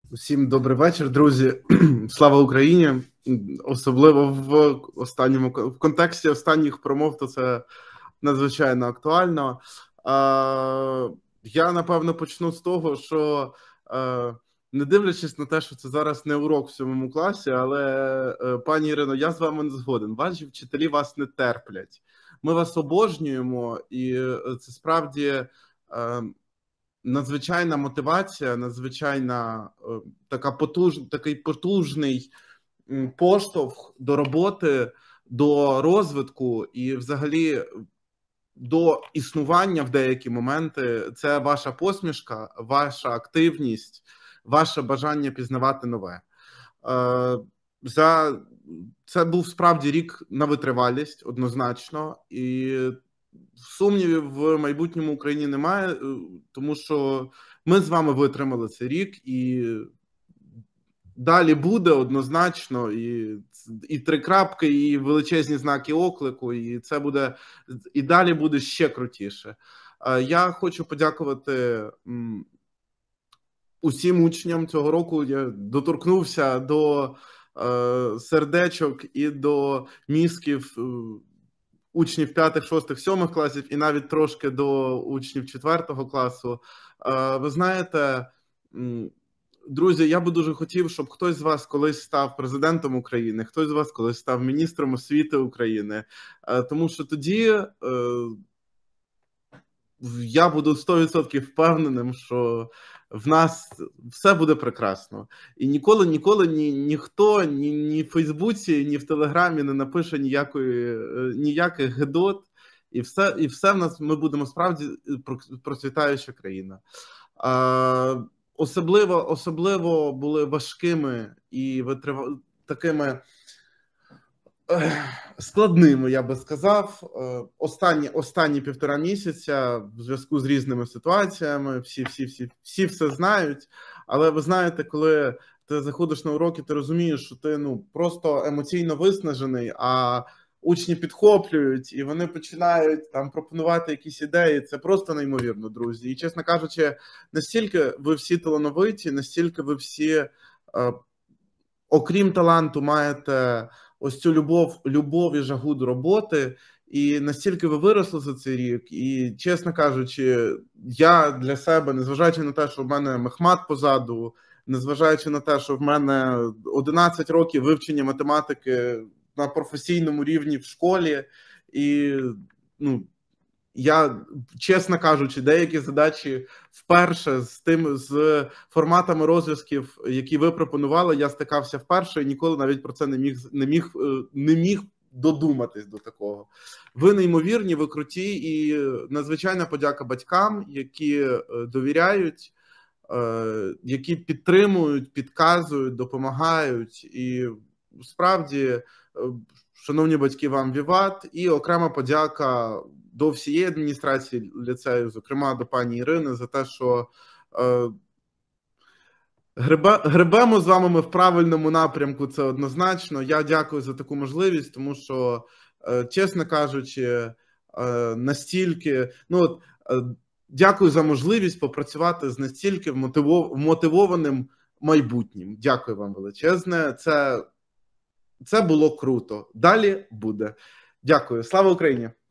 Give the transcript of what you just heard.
Усім добрий вечір, друзі. Слава Україні! Особливо в контексті останніх промов, то це надзвичайно актуально. Я, напевно, почну з того, що не дивлячись на те, що це зараз не урок в 7 класі, але, пані Ірино, я з вами не згоден. Ваші вчителі вас не терплять. Ми вас обожнюємо, і це справді надзвичайна мотивація, надзвичайна такий потужний поштовх до роботи, до розвитку і взагалі до існування в деякі моменти. Це ваша посмішка, ваша активність, ваше бажання пізнавати нове. Це був справді рік на витривалість, однозначно, і сумнівів в майбутньому Україні немає, тому що ми з вами витримали цей рік, і далі буде однозначно, і 3 крапки, і величезні знаки оклику, і це буде, і далі буде ще крутіше. Я хочу подякувати усім учням цього року. Я доторкнувся до сердечок і до мізків учнів 5, 6, 7 класів і навіть трошки до учнів 4 класу. Ви знаєте, друзі, я би дуже хотів, щоб хтось з вас колись став президентом України, хтось з вас колись став міністром освіти України, тому що тоді я буду 100% впевненим, що в нас все буде прекрасно. І ніколи ніхто ні в Фейсбуці, ні в Телеграмі не напише ніяких гидот, і все в нас, ми будемо справді процвітаюча країна. Особливо були важкими і такими складними, я би сказав, останні 1,5 місяця в зв'язку з різними ситуаціями, всі все знають, але ви знаєте, коли ти заходиш на уроки, ти розумієш, що ти просто емоційно виснажений, а учні підхоплюють, і вони починають там пропонувати якісь ідеї. Це просто неймовірно, друзі. І, чесно кажучи, настільки ви всі талановиті, настільки ви всі, окрім таланту, маєте ось цю любов і жагу до роботи, і настільки ви виросли за цей рік, і, чесно кажучи, я для себе, незважаючи на те, що в мене мехмат позаду, незважаючи на те, що в мене 11 років вивчення математики на професійному рівні в школі, і я, чесно кажучи, деякі задачі вперше з форматами розв'язків, які ви пропонували, я стикався вперше і ніколи навіть про це не міг додуматись до такого. Ви неймовірні, ви круті, і надзвичайна подяка батькам, які довіряють, які підтримують, підказують, допомагають. І справді, шановні батьки, вам віват, і окрема подяка до всієї адміністрації ліцею, зокрема до пані Ірини, за те, що гребемо з вами ми в правильному напрямку, це однозначно. Я дякую за таку можливість, тому що, чесно кажучи, настільки, дякую за можливість попрацювати з настільки вмотивованим майбутнім. Дякую вам величезне. Це було круто. Далі буде. Дякую. Слава Україні!